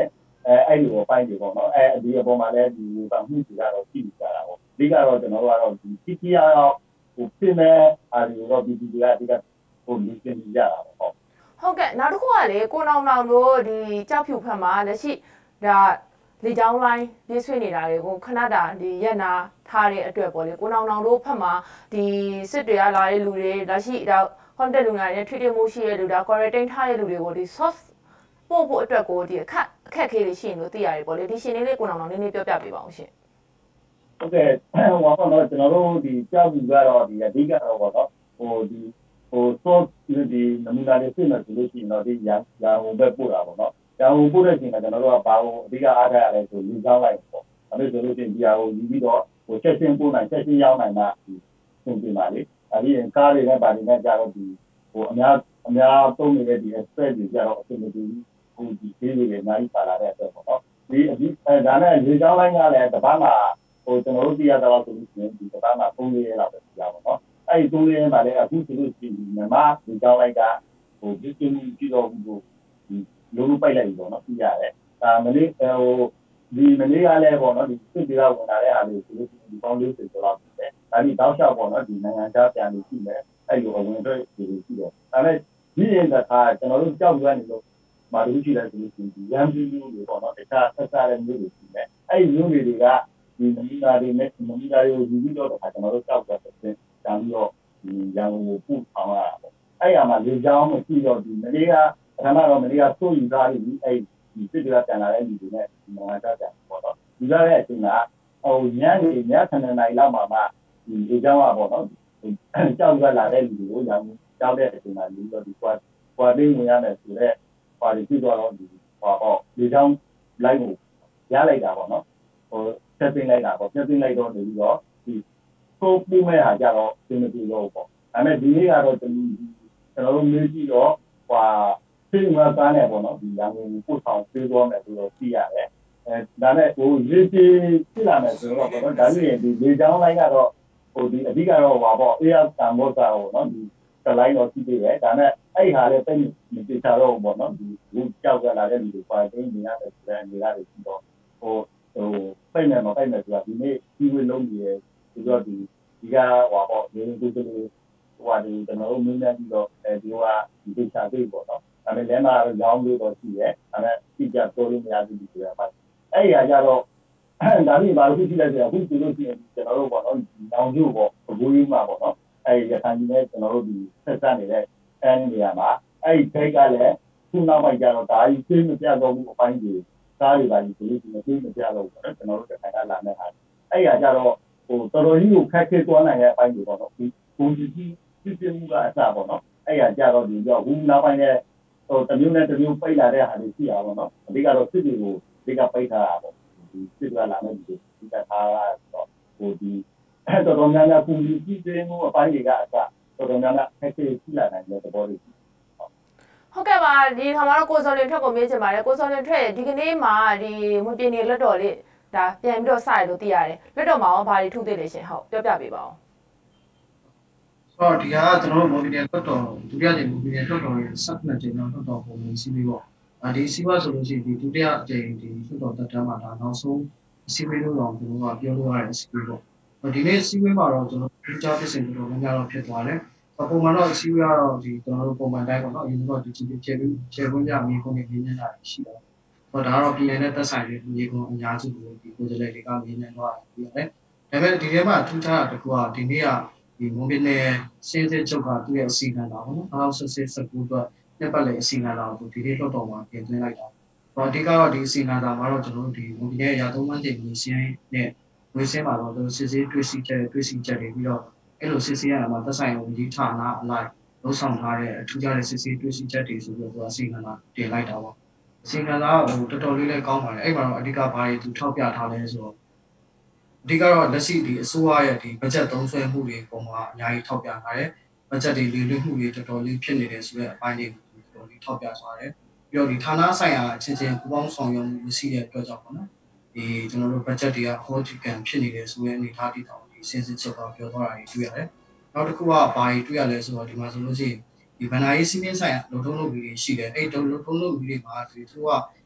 အဲအဲ့လိုပိုင်းတွေပေါ့နော်အဲဒီအပေါ်မှာလည်းဒီဘာမှုတွေကတော့ကြည့်ကြတာပေါ့ဒီကတော့ကျွန်တော်တို့ကတော့ဒီတိတိယဟိုပြင်မဲ့အားတွေတော့ဒီဒီကဒီကဟိုလူစင်ကြတာပေါ့ဟုတ်ကဲ့နောက်တစ်ခုကလေကိုနောင်နောင်တို့ဒီကြောက်ဖြူဖက်မှာလက်ရှိဒါလေကြောင်းလိုင်းပြေးဆွေးနေတာတွေကိုခဏတာဒီရက်နာထားတဲ့အတွက်ပေါ့လေကိုနောင်နောင်တို့ဖက်မှာဒီစစ်တွေကလာတဲ့လူတွေလက်ရှိဒါ contact လူငယ်တွေထွေထွေမှုရှိတဲ့လူဒါ quarantine ထားတဲ့လူတွေကိုဒီ soft ပို့ဖို့အတွက်ကိုဒီအခက်အခက်ခဲတွေရှိနေလို့သိရတယ်ပေါ့လေဒီရှင်လေးလေးကိုနောင်နောင်နည်းနည်းပြောပြပေးပါအောင်ရှင်ဟုတ်ကဲ့ဟိုပေါ့နော်ကျွန်တော်တို့ဒီကြောက်ပြီးကတော့ဒီအဓိကတော့ပေါ့နော်ဟိုဒီဟို soft ဒီနမူနာတွေပြင်မယ်ဆိုလို့ရှိရင်တော့ဒီရန်ရန်ဟိုဘက်ပို့တာပေါ့နော်ရန်ဟိုပို့တဲ့ချိန်မှာကျွန်တော်တို့ကဘာလို့အဓိကအားထားရလဲဆိုလူကြောင်းလိုက်ပေါ့အဲ့လိုဆိုလို့ရှိရင်ဒီဟာကိုယူပြီးတော့ဟိုချက်ချင်းပို့နိုင်ချက်ချင်းရောက်နိုင်မှဒီသင်ပြင်ပါလေအဲ့ဒီကားတွေနဲ့ပါနေနဲ့ကြတော့ဒီဟိုအများအများသုံးနေတဲ့ဒီ express တွေကြတော့အဆင်မပြေဘူးဟိုဒီသေးတွေအများကြီးပါလာတဲ့အတွက်ပေါ့နော်ဒီအဒီအဲဒါနဲ့ရေကြောင်းလိုင်းကလည်းတပတ်မှာဟိုကျွန်တော်တို့သိရတော့ဆိုလို့ရှိရင်ဒီတပတ်မှာသုံးရက်လောက်ပဲပြရပါတော့အဲ့ဒီသုံးရက်မှာလည်းအခုဆိုလို့ရှိရင်မြန်မာရေကြောင်းလိုင်းကဟိုဒီကျင်းပြီးတော့ဟိုဒီလုံးလုံးပိုက်လိုက်ပြီပေါ့နော်ပြရတယ်ဒါမလေးဟိုဒီမလေးကလည်းပေါ့နော်ဒီစစ်တီကဝင်လာတဲ့အားလေးဆိုလို့ရှိရင်ဒီပေါင်းလေးဆိုတော့ဖြစ်တယ်ဒါဒီတောက်လျှောက်ပေါ့နော်ဒီနိုင်ငံခြားပြန်လို့ရှိမယ်အဲ့လိုအဝင်တွေရှိတယ်ရှိတယ်ဒါနဲ့ဒီရင်ကကျွန်တော်တို့ကြောက်ရွံ့နေလို့မာလူရှိတယ်ဆိုလို့ရှိရင်ဒီရန်ပြည်မျိုးတွေပေါ့နော်တခြားဆက်စားတဲ့မျိုးတွေရှိတယ်အဲ့ဒီမျိုးတွေကဒီနမူနာတွေနဲ့နမူနာတွေကိုယူပြီးတော့တခါကျွန်တော်တို့ကြောက်ကြတယ်ပြန်ပြီးတော့ဒီရန်ကိုပို့ဆောင်ရတာပေါ့အဲ့ရမှာလေကြောင်းမရှိတော့ဒီမလေးကပထမတော့မလေးကစိုးယူသားပြီးအဲ့ဒီစစ်တွေကပြန်လာတဲ့လူတွေနဲ့ဒီမှာကြောက်ကြပေါ့နော်ဒီကြတဲ့အချိန်ကဟိုညနေညခဏနိုင်လောက်မှာမှဒီလေကြောင်းကပေါ့နော်ကြောက်ကြလာတဲ့လူတွေကိုရန်ကိုကြောက်တဲ့အချိန်မှာလူတော့ဒီကွာကွာတင်းဝင်ရမယ်ဆိုတော့ပါရီပြီးတော့ဒီဟောဟောလေကြောင်းလိုက်ကိုရလိုက်တာပေါ့နော်ဟိုဆက်သိလိုက်တာပေါ့ဆက်သိလိုက်တော့နေပြီးတော့ဒီကိုပုံမဲ့ဟာကြတော့သင်မပြေတော့ပေါ့ဒါပေမဲ့ဒီနေ့ကတော့ကျွန်တော်တို့မေးကြည့်တော့ဟွာသိမှသားနေပေါ့နော်ဒီရန်ကုန်ပို့ဆောင်ပေးသွားမယ်ဆိုတော့သိရတယ်အဲဒါနဲ့ဟိုရေးကြည့်ပြလာမယ်ဆိုတော့ပေါ့နော်ဒါနဲ့ဒီလေကြောင်းလိုက်ကတော့ဟိုဒီအဓိကတော့ဟွာပေါ့အေးရတန်ဘောစာပေါ့နော်ဒီကလိုင်းတော့ကြည့်သေးတယ်ဒါနဲ့အဲ့ဟာလည်းသိမသိချတော့ပေါ့နော်ဒီလူကြောက်လာတဲ့လူတွေပါတင်းနေရတယ်ဆိုတဲ့အနေအထားတွေရှိတော့ဟိုဟိုပိတ်နေမှာပိတ်နေဆိုတာဒီနေ့ဒီဝေလုံးကြီးရဲ့ဒီတော့ဒီဒီကဟွာပေါ့ဒီလိုဒီလိုဟွာဒီကျွန်တော်တို့မင်းများပြီးတော့အဲဒီကဒီဒေသတွေပေါ့နော်ဒါပေမဲ့လည်းမှာရောင်းလို့တော့ရှိရဲဒါပေမဲ့တိကျပြောလို့မရဘူးဒီလိုပါအဲ့ရကြတော့ဒါပြီးဘာလို့ဖြစ်လဲဆိုတော့အခုဒီလိုရှိရင်ကျွန်တော်တို့ပေါ့နော်နောင်ကျို့ပေါ့ဘိုးကြီးမှာပေါ့နော်အဲ့ရခိုင်ကြီးနဲ့ကျွန်တော်တို့ဒီဆက်စပ်နေတဲ့အဲ့ဒီနေရာမှာအဲ့ဒီဘက်ကလည်းခုနောက်ပိုင်းကျတော့ဒါကြီးသိမပြတော့ဘူးအပိုင်းကြီးသားတွေပါကြီးဒီလိုဒီလိုသိမပြတော့ဘူးပေါ့နော်ကျွန်တော်တို့တစ်ခါကလာမဲ့ဟာအဲ့ရကြတော့ဟိုတော်တော်ကြီးကိုခက်ခဲသွားနိုင်တဲ့အပိုင်းတွေပေါ့နော်ဒီပုံကြီးကြီးပြင်းမှုကအစပေါ့နော်အဲ့ရကြတော့ဒီကြောက်ဘူးနောက်ပိုင်းနဲ့ဟိုတမျိုးနဲ့တမျိုးပိတ်လာတဲ့ဟာတွေရှိရပါတော့အဓိကတော့စစ်တွေကိုအဓိကပိတ်ထားတာပေါ့ဒီစစ်ကလာမဲ့ဒီဒီကထားတာတော့ဟိုဒီတော်တော်များများပုံကြီးကြီးပြင်းမှုအပိုင်းတွေကအစတော်တော်များများခက်ခဲရှိလာနိုင်တဲ့သဘောတွေဟုတ်ကဲ့ပါဒီခါမှာတော့ကိုစော်လင်ထွက်ကိုမေးချင်ပါတယ်ကိုစော်လင်ထွက်ဒီကနေ့မှာဒီမွေးပြင်းနေလက်တော်လေးဒါပြန်ပြီးတော့စရလို့သိရတယ်လက်တော်မှာရောဘာတွေထုသိလဲရှင်ဟုတ်ပြောပြပေးပါဦးဆိုတော့ဒီကကျွန်တော်တို့မွေးပြင်းလက်တော်ဒုတိယကြိမ်မွေးပြင်းလက်တော်ရဲ့ဆက်နှစ်ကြိမ်တော့လက်တော်ပုံမှန်စီးပြီးပေါ့အဲဒီစီးပွားဆိုလို့ရှိရင်ဒီဒုတိယကြိမ်ဒီလက်တော်တက်တန်းမှာဒါနောက်ဆုံးစီးပြီးလို့တော့ကျွန်တော်ကပြောလို့ရတဲ့စီးပြီးပေါ့ဒီနေ့စီးပြီးမှာတော့ကျွန်တော်ဒီကြောက်ဖြစ်စဉ်တော်တော်များများတော့ဖြစ်သွားတယ်ပုံမှန်တော့စီးရတော့ဒီကျွန်တော်တို့ပုံမှန်တိုင်းပေါ့နော်အရင်ကတော့ဒီချီချေပြီးချေပွင့်ကြမိခုနေနေနေတာရှိတော့ဟောဒါတော့ပြည်နယ်နဲ့သက်ဆိုင်တဲ့မြေကွန်အများစုကိုဒီကိုယ်စားလှယ်တွေကမြင်နေတော့ပြီးရတယ်ဒါပေမဲ့ဒီထဲမှာထူးခြားတာတကူကဒီနေ့ကဒီမွန်ပြည်နယ်စင်းစစ်ချုပ်ကသူ့ရဲ့အစီအမံတော်ပေါ့နော်၂၀၁၈ ၁၉အတွက်နှစ်ပတ်လည်အစီအမံတော်ကိုဒီနေ့တော့တော်မှာပြင်သွင်းလိုက်တာဟောအဓိကတော့ဒီအစီအမံတော်မှာတော့ကျွန်တော်တို့ဒီမွန်ပြည်နယ်ရာသုံးမှန်းချိန်မျိုးစင်းနဲ့ဝေးစင်းမှာတော့သူစစ်စစ်တွေ့ရှိချက်တွေ့ရှိချက်တွေပြီးတော့အဲ့လိုစစ်ဆေးရတာမှာသက်ဆိုင်ဝန်ကြီးဌာနအလိုက်လုံးဆောင်ထားတဲ့အထူးခြားတဲ့စစ်ဆေးတွေ့ရှိချက်တွေဆိုပြီးတော့အစီအမံလာတင်လိုက်တာပေါ့အစီအမံလာဟိုတော်တော်လေးလည်းကောင်းပါတယ်အဲ့မှာတော့အဓိကဘာတွေသူထောက်ပြထားလဲဆိုတော့အဓိကတော့လက်ရှိဒီအစိုးရရဲ့ဒီဘတ်ဂျက်သုံးစွဲမှုတွေပုံမှာအများကြီးထောက်ပြထားတယ်ဘတ်ဂျက်တွေလေလွှင့်မှုတွေတော်တော်လေးဖြစ်နေတယ်ဆိုတဲ့အပိုင်းတွေကိုတော်တော်လေးထောက်ပြထားတယ်ပြီးတော့ဒီဌာနဆိုင်ရာအချင်းချင်းပူးပေါင်းဆောင်ရွက်မှုမရှိတဲ့အတွက်ကြောင့်ပေါ့နော်ဒီကျွန်တော်တို့ဘတ်ဂျက်တွေကဟောဒီကန်ဖြစ်နေတယ်ဆိုတဲ့အနေအထားတိတောင်စင်စစ်ချုပ်ကပြောသွားတာတွေ့ရတယ်။နောက်တစ်ခုကဘာတွေတွေ့ရလဲဆိုတော့ဒီမှာဆိုလို့ရှိရင်ဒီဗန်နာရေးစီးမင်းဆိုင်ရာလုံထုံးလုပ်ပြီးရှိတယ်။အဲ့လုံထုံးလုပ်ပြီးတွေမှာဒီသူက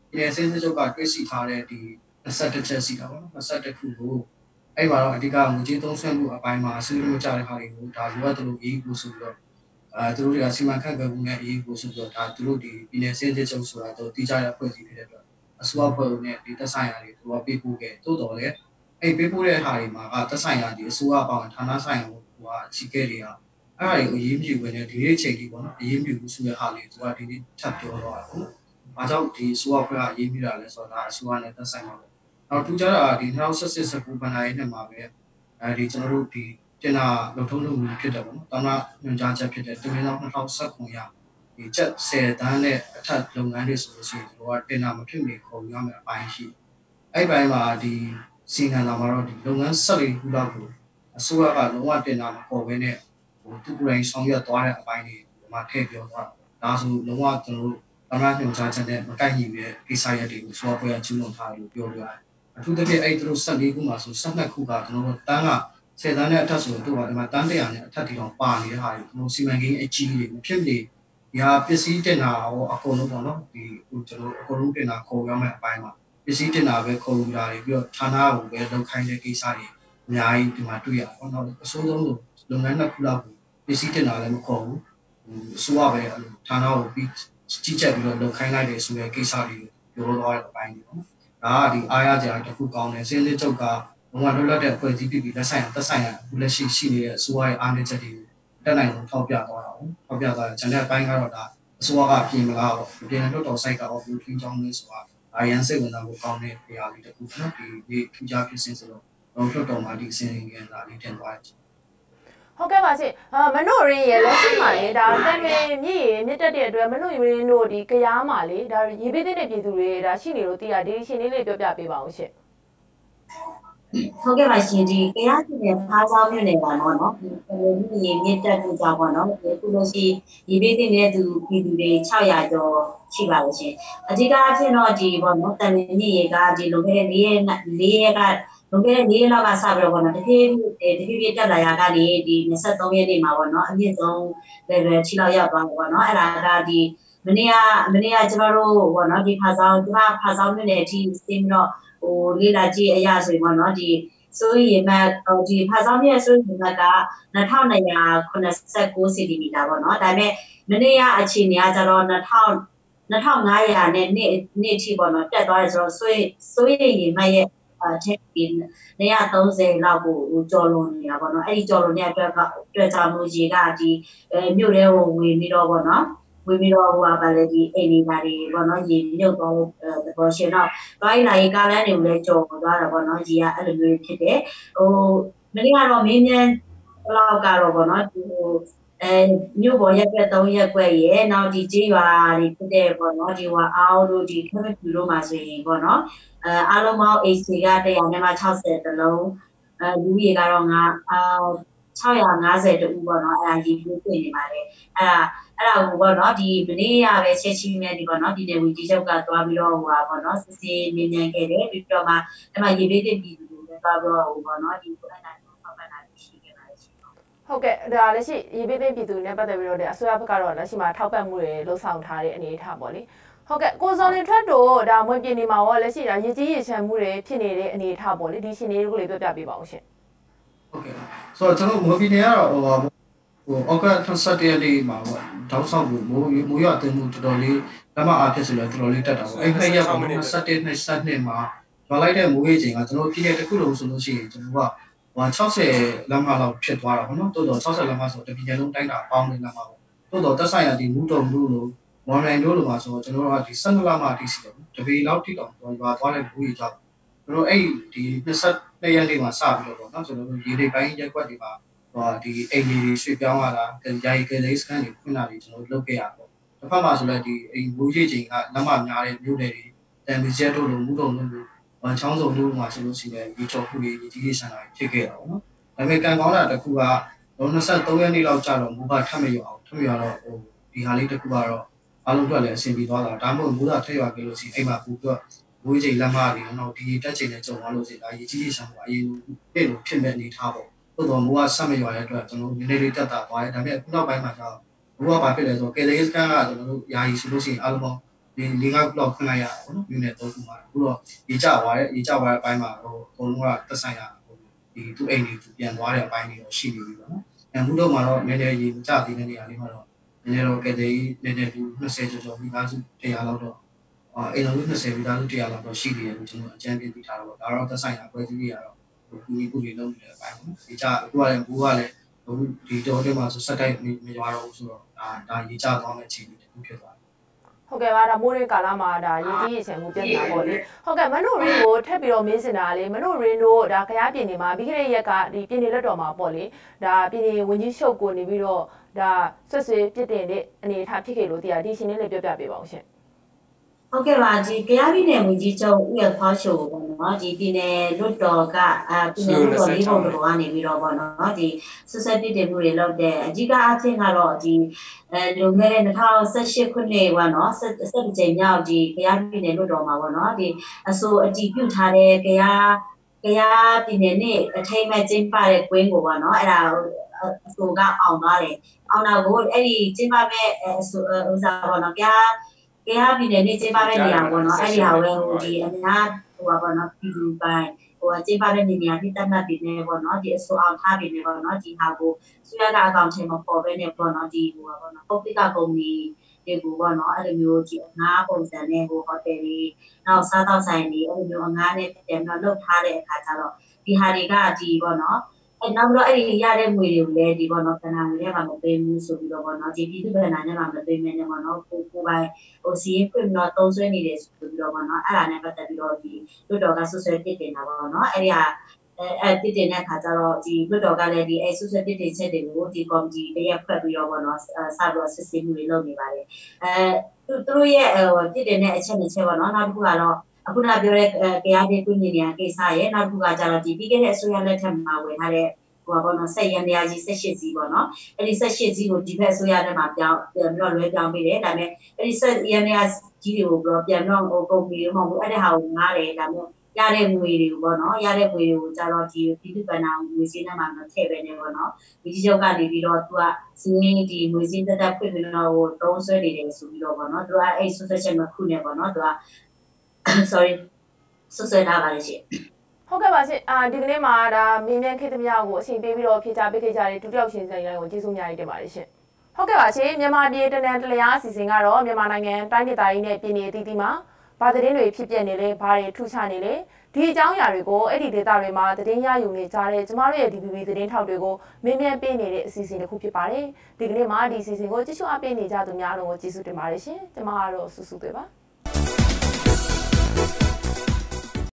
ပြည်နယ်စင်းစစ်ချုပ်ကတွေ့ရှိထားတဲ့ဒီ၂၁ချက်စီတာပေါ့နော်၂၁ခုကိုအဲ့မှာတော့အဓိကငွေကြေးသုံးစွဲမှုအပိုင်းမှာဆွေးနွေးကြတဲ့ဟာတွေကိုဒါလိုအပ်တယ်လို့ရေးဖို့ဆိုပြီးတော့အဲသူတို့တွေကစီမံခန့်ခွဲမှုနဲ့ရေးဖို့ဆိုပြီးတော့ဒါသူတို့ဒီပြည်နယ်စင်းစစ်ချုပ်ဆိုတာတော့တိကျတဲ့အဖွဲ့အစည်းဖြစ်တဲ့အတွက်အစိုးရဖွဲ့နဲ့ဒီသက်ဆိုင်ရာတွေသူကပေးပို့ခဲ့တိုးတော်လည်းအဲ့ပေးပို့တဲ့ဟာတွေမှာကသက်ဆိုင်ရာဒီအစိုးရပေါင်းဌာနဆိုင်ရာဟိုကအကြီးအကဲတွေကအဲ့ဒါတွေကိုအရေးမြူဝင်တဲ့ဒီနေ့ချိန်ကြီးပေါ့နော်အရေးမြူမှုဆိုတဲ့ဟာလေးသူကဒီနေ့ထပ်ပြောတော့တာပေါ့။ဘာကြောင့်ဒီအစိုးရဖွဲ့ကအရေးမြူတာလဲဆိုတော့ဒါအစိုးရနဲ့သက်ဆိုင်မှာပေါ့။နောက်ထူးခြားတာဒီ၂၀၁၈ ၁၉ဘဏ္ဍာရေးနှစ်မှာပဲအဲဒီကျွန်တော်တို့ဒီတင်တာလုံထုံးလုပ်မှုဖြစ်တယ်ပေါ့နော်။တောင်းတာညွှန်ကြားချက်ဖြစ်တဲ့တင်ပြီးတော့၂၀၁၉ရဒီချက်၁၀တန်းနဲ့အထက်လုပ်ငန်းတွေဆိုလို့ရှိရင်တို့ကတင်တာမဖြစ်မီခေါ်ရမယ်အပိုင်းရှိ။အဲ့ပိုင်းမှာဒီစီငံလာမှာတော့ဒီလုပ်ငန်း၁၄ခုလောက်ကိုအစိုးရကလုံးဝတင်တာမပေါ်ဘဲနဲ့ဟိုသူကိုယ်တိုင်ဆောင်ရွက်သွားတဲ့အပိုင်းတွေဒီမှာထည့်ပြောသွားတာ။ဒါဆိုလုံးဝကျွန်တော်တို့အမှန်ညွှန်ကြားချက်နဲ့မကိုက်ညီတဲ့ကိစ္စရပ်တွေကိုဆိုတော့ပြောကျူးလွန်ထားတယ်လို့ပြောပြရတယ်။အထူးသဖြင့်အဲ့သူတို့၁၄ခုမှာဆို၁၂ခုကကျွန်တော်တို့တန်းက၁၀တန်းနဲ့အထက်ဆိုတော့ဒီမှာတန်း၁၀၀နဲ့အထက်တီတော့ပါနေတဲ့ဟာတွေကျွန်တော်စီမံကိန်းအကြီးတွေမဖြစ်လေဒီဟာပစ္စည်းတင်တာဟောအကုန်လုံးပေါ့နော်ဒီဟိုကျွန်တော်အကုန်လုံးတင်တာခေါ်ရမယ့်အပိုင်းမှာပစ္စည်းတင်တာပဲခေါ်ယူတာတွေပြီးတော့ဌာနကိုပဲလောက်ခိုင်းတဲ့ကိစ္စတွေအများကြီးဒီမှာတွေ့ရပေါ့နော်အစိုးဆုံးလုပ်ငန်းတစ်ခုလောက်ကိုပစ္စည်းတင်တာလည်းမခေါ်ဘူးဟိုအစိုးရပဲအဲ့လိုဌာနကိုပြီးကြီးကြပ်ပြီးတော့လောက်ခိုင်းလိုက်တယ်ဆိုတဲ့ကိစ္စတွေပြောသွားတဲ့အပိုင်းတွေပေါ့ဒါကဒီအားရကြတစ်ခုကောင်းတယ်စင်းစစ်ချုပ်ကဘုံကလွတ်လပ်တဲ့ဖွဲ့စည်းပြီးပြီးလက်ဆိုင်သက်ဆိုင်ရာအခုလက်ရှိရှိနေတဲ့အစိုးရရဲ့အားနည်းချက်တွေကိုတက်နိုင်အောင်ထောက်ပြသွားတာပေါ့ထောက်ပြသွားတယ်ဂျန်တဲ့အပိုင်းကတော့ဒါအစိုးရကပြင်မလားပေါ့ပြင်လွတ်တော်စိုက်ကတော့ဘူးထင်းချောင်းလေးဆိုတာအာရန်စိတ်ဝင်စားဖို့ကောင်းတဲ့နေရာလေးတစ်ခုနော်ဒီဒီထူးခြားဖြစ်စဉ်ဆိုတော့တော့လွတ်တော်မှာဒီစင်ရင်ကလာလေးတင်သွားတယ်ဟုတ်ကဲ့ပါရှင်အာမနိုရင်းရဲ့လက်ရှိမှာလေဒါတမင်မြည့်ရမြစ်တက်တဲ့အတွက်မနိုရင်းတို့ဒီကြရားမှာလေဒါရေပေးတဲ့ပြည်သူတွေဒါရှိနေလို့သိရဒီရှင်လေးလေးပြောပြပေးပါအောင်ရှင်ဟုတ်ကဲ့ပါရှင်ဒီကြရားပြည်နယ်ဖားဆောင်မြို့နယ်ပါတော့เนาะဒီမြစ်မြစ်တက်ကူကြောင့်ပေါ့နော်အခုလို့ရှိရေပေးတဲ့သူပြည်သူတွေ၆ရာကျော်ရှိပါလို့ရှင်အဓိကအဖြစ်တော့ဒီပေါ့နော်တမင်မြည့်ရေကဒီလိုခဲ့တဲ့၄ရက်၄ရက်ကလုံခဲ့တဲ့၄ရက်လောက်ကစပြီးတော့ပေါ့နော်တဖြည်းဖြည်းတဖြည်းဖြည်းတက်လာရကနေဒီ၂၃ရက်နေ့မှာပေါ့နော်အမြင့်ဆုံး level ထိလောက်ရောက်သွားတယ်ပေါ့နော်အဲ့ဒါကဒီမနေ့ကမနေ့ကကျွန်တော်တို့ပေါ့နော်ဒီဖာဆောင်ဒီဖာဆောင်မြို့နယ်အထိစင်းပြီးတော့ဟိုလေးလာကြည့်အရာဆိုရင်ပေါ့နော်ဒီစိုးရိမ်မှဒီဖာဆောင်မြို့စိုးရိမ်မှက၂၂၇၉စင်တီမီတာပေါ့နော်ဒါပေမဲ့မနေ့ကအခြေအနေကကျတော့၂၅၀၀နဲ့နေ့နေ့အထိပေါ့နော်တက်သွားတယ်ဆိုတော့စိုးစိုးရိမ်မှရဲ့အထက်ပြီး၂၃၀လောက်ကိုကြော်လွန်နေတာပေါ့နော်အဲ့ဒီကြော်လွန်တဲ့အတွက်အတွက်ကြောင့်လို့ရေကဒီမြို့ထဲကိုဝင်ပြီးတော့ပေါ့နော်ဝင်ပြီးတော့ဟိုပါလေဒီအိမ်တွေပါတွေပေါ့နော်ရေမြုပ်သွားလို့သဘောရှင်တော့တိုင်းလာရေကားလမ်းတွေကိုလည်းကြော်သွားတာပေါ့နော်ရေကအဲ့လိုမျိုးဖြစ်တယ်ဟိုမနေ့ကတော့မင်းမြန်လောက်ကတော့ပေါ့နော်ဒီဟိုအဲမြို့ပေါ်ရက်ွက်၃ရက်ွက်ရဲ့နောက်ဒီကြေးရွာတွေဖြစ်တဲ့ပေါ့နော်ဒီဟိုအောင်တို့ဒီခမက်ပြူတို့မှာဆိုရင်ပေါ့နော်အဲအားလုံးပေါင်း AC က၁၀၀နဲ့မှ၆၀တလုံးအဲလူကြီးကတော့ငါအာ၆၅၀တူပေါ့နော်အဲဒါရေးပြပြင်နေပါတယ်အဲဒါအဲ့ဒါကိုပေါ့နော်ဒီမနေ့ကပဲချက်ချင်းနဲ့ဒီပေါ့နော်ဒီနေ့ဝင်ကြီးချုပ်ကသွားပြီးတော့ဟိုပါပေါ့နော်စစ်စစ်မြင်မြန်ခဲ့တယ်ပြီးတော့မှအဲ့မှာရေးပေးတဲ့ပြည်သူတွေလည်းသွားပြီးတော့ဟိုပေါ့နော်ဒီကိုအဲ့ဒါကိုဖောက်ပတ်တာရှိခဲ့ပါတယ်ရှင်ဟုတ်ကဲ့ဒါလည်းရှိရေးပေးတဲ့ပြည်သူတွေနဲ့ပတ်သက်ပြီးတော့အစိုးရဘက်ကတော့လက်ရှိမှာထောက်ပံ့မှုတွေလှုပ်ဆောင်ထားတဲ့အနေအထားပေါ့လေဟုတ်ကဲ့ကိုစော်လင်ထွက်တို့ဒါမွေးပြင်းနေမှာရောလက်ရှိဒါရေကြီးရေချမ်းမှုတွေဖြစ်နေတဲ့အနေအထားပေါ့လေဒီရှင်လေးကိုလေးပြောပြပေးပါအောင်ရှင်ဟုတ်ကဲ့ဆိုတော့ကျွန်တော်မွေးပြင်းနေကတော့ဟိုဟိုအောက်က၂၁ရက်နေ့မှာပေါ့တောက်ဆောက်ကိုမိုးမိုးရအသိမှုတော်တော်လေးလက်မအားဖြစ်ဆိုတော့တော်တော်လေးတက်တာပေါ့အဲ့ဒီရက်ပေါ့၂၁ ၂၂မှာရွာလိုက်တဲ့မိုးရေချိန်ကကျွန်တော်ပြည်နယ်တစ်ခုလုံးဆိုလို့ရှိရင်ကျွန်တော်ကဟို၆၀လက်မလောက်ဖြစ်သွားတာပေါ့နော်တိုးတော့၆၀လက်မဆိုတပြည်နယ်လုံးတိုင်းတာပေါင်းနေလက်မပေါ့တိုးတော့တက်ဆိုင်ရဒီမူတုံတို့လိုမော်နိုင်တို့လိုမှာဆိုတော့ကျွန်တော်တို့ကဒီ၁၂လမှအထိရှိတယ်တပေလောက်ထိတော့ရွာသွားတဲ့ဘူးကြီးကြောင့်ကျွန်တော်အဲ့ဒီ၂၂ရက်နေ့မှာစပြီးတော့ပေါ့နော်ကျွန်တော်တို့ရေတွေပိုင်းရက်ွက်တွေမှာဟိုဒီအိမ်ကြီးရွှေ့ပြောင်းလာတာယာယီကလေးစကန်တွေဖွင့်လာပြီးကျွန်တော်တို့လုပ်ခဲ့ရတော့တစ်ဖက်မှာဆိုလည်းဒီအိမ်ဘူးကြီးချိန်ကလက်မများတဲ့မြို့နယ်တွေတန်ပီကျက်တို့လိုမူတုံတို့လိုချောင်းစုံတို့မှာဆိုလို့ရှိရင်ဒီချော်ခုတွေဒီကြီးဆန်တာဖြစ်ခဲ့တာပေါ့နော်ဒါပေမဲ့ကံကောင်းတာတစ်ခုက၂၃ရက်နေ့လောက်ကြာတော့မူကထပ်မရအောင်ထပ်မရတော့ဟိုဒီဟာလေးတစ်ခုကတော့အားလုံးအတွက်လည်းအဆင်ပြေသွားတာဒါမှမဟုတ်မူကထက်ရွာခဲ့လို့ရှိရင်အိမ်မှာပူပြီးတော့မူချိန်လက်မတွေတော့ဒီတက်ချိန်နဲ့ကြုံသွားလို့ရှိရင်ဒါရေကြီးကြီးဆန်မှုအရင်ပြည့်လို့ဖြစ်မဲ့အနေထားပေါ့သို့တော်မူကဆက်မရွာတဲ့အတွက်ကျွန်တော်နည်းနည်းလေးတက်တာသွားတယ်ဒါပေမဲ့အခုနောက်ပိုင်းမှာကျတော့မူကဘာဖြစ်လဲဆိုတော့ကယ်လေးစကန်ကကျွန်တော်တို့ယာယီဆိုလို့ရှိရင်အားလုံးပေါင်းဒီလေးငါးလောက်ခွင့်လိုက်ရတာပေါ့နော်မြို့နယ်သုံးခုမှာအခုတော့ရေကျသွားတယ်ရေကျသွားတဲ့အပိုင်းမှာဟိုအကုန်လုံးကသက်ဆိုင်ရာဒီသူ့အိမ်တွေသူပြန်သွားတဲ့အပိုင်းတွေတော့ရှိနေပြီပေါ့နော်အဲဘူးတော့မှာတော့နည်းနည်းရေကျသေးတဲ့နေရာလေးမှာတော့နည်းနည်းတော့ကဲတဲ့နည်းနည်းလူနှစ်ဆယ်ကျော်ကျော်မိသားစုတရားလောက်တော့အာအိမ်တော်လူနှစ်ဆယ်မိသားစုတရားလောက်တော့ရှိနေတယ်လို့ကျွန်တော်အကြံပေးသိထားတော့ဒါတော့သက်ဆိုင်ရာအဖွဲ့အစည်းတွေကတော့ဒီကူတွေလုံးနေတဲ့အပိုင်းပေါ့နော်ရေကျအခုကလည်းဘူးကလည်းအခုဒီတော့တဲ့မှာစက်တိုက်မရွာတော့ဘူးဆိုတော့ဒါဒါရေကျသွားမယ့်အခြေအနေတစ်ခုဖြစ်သွားတယ်ဟုတ်ကဲ့ပါဒါမိုးရင်းကာလမှာဒါရေကြီးရေချင်မှုပြဿနာပေါ့လေဟုတ်ကဲ့မနိုရင်းကိုထပ်ပြီးတော့မင်းစင်တာလေမနိုရင်းတို့ဒါခရားပြည်နေမှာပြီးခဲ့တဲ့ရက်ကဒီပြည်နေလက်တော်မှာပေါ့လေဒါပြည်နေဝင်ကြီးရှုပ်ကိုနေပြီးတော့ဒါဆွဆွေပြစ်တင်တဲ့အနေအထားဖြစ်ခဲ့လို့တရားဒီရှင်လေးလည်းပြောပြပေးပါအောင်ရှင်ဟုတ်ကဲ့ပါဒီကရားပြည်နယ်ဝင်ကြီးချုပ်ဦးရဖောက်ရှိုပေါ့နော်ဒီပြည်နယ်လွတ်တော်ကအာပြည်နယ်လွတ်တော်လေးပုံတော်ကနေပြီးတော့ပေါ့နော်ဒီဆွဆွေပြစ်တင်မှုတွေလုပ်တဲ့အကြီးကအဖြစ်ကတော့ဒီအဲလွန်ခဲ့တဲ့၂၀၁၈ခုနှစ်ပေါ့နော်၁၇ကြိမ်မြောက်ဒီကရားပြည်နယ်လွတ်တော်မှာပေါ့နော်ဒီအဆိုအတည်ပြုထားတဲ့ကရားကရားပြည်နယ်နဲ့အထိမ်းအမှတ်ကျင်းပတဲ့ကွင်းကိုပေါ့နော်အဲ့ဒါအဆိုကအောင်သွားတယ်အောင်တာကိုအဲ့ဒီကျင်းပမဲ့အဆိုဥစားပေါ့နော်ကရားကရားပြည်နယ်နဲ့ကျင်းပတဲ့နေရာပေါ့နော်အဲ့ဒီဟာဝဲဟိုဒီအများဟိုပါပေါ့နော်ပြည်သူပိုင်းဟိုကျင်းပတဲ့နေရာที่တတ်မှတ်ပြီးနေပေါ့နော်ဒီအဆိုအောင်ထားပြီးနေပေါ့နော်ဒီဟာကိုဆွေးရတာအကောင့်ထဲမှာပေါ်ပဲနေပေါ့နော်ဒီဟိုပါပေါ့နော်ပုဂ္ဂလိကကုမ္ပဏီတွေကိုပေါ့နော်အဲ့လိုမျိုးဒီအငားပုံစံနဲ့ဟိုဟိုတယ်တွေနောက်စားတောက်ဆိုင်တွေအဲ့လိုမျိုးအငားနဲ့ပြန်တော့လုပ်ထားတဲ့အခါကျတော့ဒီဟာတွေကဒီပေါ့နော်အဲ့နောက်တော့အဲ့ဒီရတဲ့ငွေတွေကိုလည်းဒီပေါ့နော်ကဏ္ဍငွေထဲမှာမပေးဘူးဆိုပြီးတော့ပေါ့နော်ဒီပြည်သူ့ဗဏ္ဍာထဲမှာမပေးမနေပေါ့နော်ကိုကိုပိုင်ဟိုစီးခွင့်တော့သုံးဆွဲနေတယ်ဆိုပြီးတော့ပေါ့နော်အဲ့ဒါနဲ့ပတ်သက်ပြီးတော့ဒီလွတ်တော်ကဆွဆွဲပြစ်တင်တာပေါ့နော်အဲ့ဒီဟာအဲအဲ့ပြစ်တင်တဲ့အခါကျတော့ဒီလွတ်တော်ကလည်းဒီအဲ့ဆွဆွဲပြစ်တင်ချက်တွေကိုဒီကော်မတီတရက်ဖွဲ့ပြီးတော့ပေါ့နော်စပြီးတော့စစ်ဆေးမှုတွေလုပ်နေပါတယ်အဲသူတို့ရဲ့ဟိုပြစ်တင်တဲ့အချက်နှစ်ချက်ပေါ့နော်နောက်တစ်ခုကတော့အခုနပြောတဲ့ကရားပြည်ပြည်နေရာကိစ္စရဲ့နောက်တစ်ခုကကျတော့ဒီပြီးခဲ့တဲ့အစိုးရလက်ထက်မှာဝင်ထားတဲ့ဟိုပေါ့နော်ဆက်ရန်တရားကြီး၁၈စီးပေါ့နော်အဲ့ဒီ၁၈စီးကိုဒီဘက်အစိုးရထဲမှာပြောင်းပြန်ပြီးတော့လွှဲပြောင်းပေးတယ်ဒါပေမဲ့အဲ့ဒီဆက်ရန်တရားကြီးတွေကိုပြန်တော့ဟိုကုမ္ပဏီတွေမဟုတ်ဘူးအဲ့ဒီဟာကိုငားတယ်ဒါပေမဲ့ရတဲ့ငွေတွေကိုပေါ့နော်ရတဲ့ငွေတွေကိုကျတော့ဒီပြည်သူ့ဗဏ္ဍာငွေစင်းထဲမှာမထည့်ပဲနေပေါ့နော်ဒီကြီးချုပ်ကနေပြီးတော့သူကစီးင်းဒီငွေစင်းတက်တက်ဖွင့်ပြီးတော့ဟိုသုံးဆွဲနေတယ်ဆိုပြီးတော့ပေါ့နော်သူကအဲ့ဆွဆွချက်မှခုနေပေါ့နော်သူက sorry ဆွဆွထားပါလေရှင်ဟုတ်ကဲ့ပါရှင်အာဒီကနေ့မှာဒါမင်းမြန်ခေတ္တမြောက်ကိုအချိန်ပေးပြီးတော့ဖြေချပေးခဲ့ကြတဲ့ဒုတိယရှင်ဆိုင်တိုင်းကိုကျေးဇူးများကြီးတင်ပါတယ်ရှင်ဟုတ်ကဲ့ပါရှင်မြန်မာပြည်တနန်တလျားအစီအစဉ်ကတော့မြန်မာနိုင်ငံတိုင်းဒေသကြီးနဲ့ပြည်နယ်အသီးသီးမှာဘာသတင်းတွေဖြစ်ပျက်နေလဲဘာတွေထူးခြားနေလဲဒီအကြောင်းအရာတွေကိုအဲ့ဒီဒေသတွေမှာသတင်းရယူနေကြတဲ့ကျမတို့ရဲ့ ဒီ ပီ ပီ သတင်းထောက်တွေကိုမင်းမြန်ပေးနေတဲ့အစီအစဉ်တစ်ခုဖြစ်ပါတယ်ဒီကနေ့မှာဒီအစီအစဉ်ကိုကြည့်ရှုအားပေးနေကြသူများလုံးကိုကျေးဇူးတင်ပါတယ်ရှင်ကျမကတော့စုစုတွေပါ